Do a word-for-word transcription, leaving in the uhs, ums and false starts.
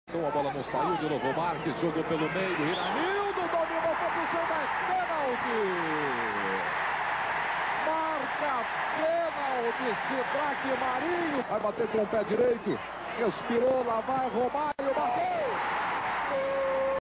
A bola não saiu, de novo Marques, jogou pelo meio, Iranildo dominou para o chão, é pênalti! Marca pênalti, Sidraque Marinho, vai bater com o pé direito, respirou, lá vai Romário, bateu!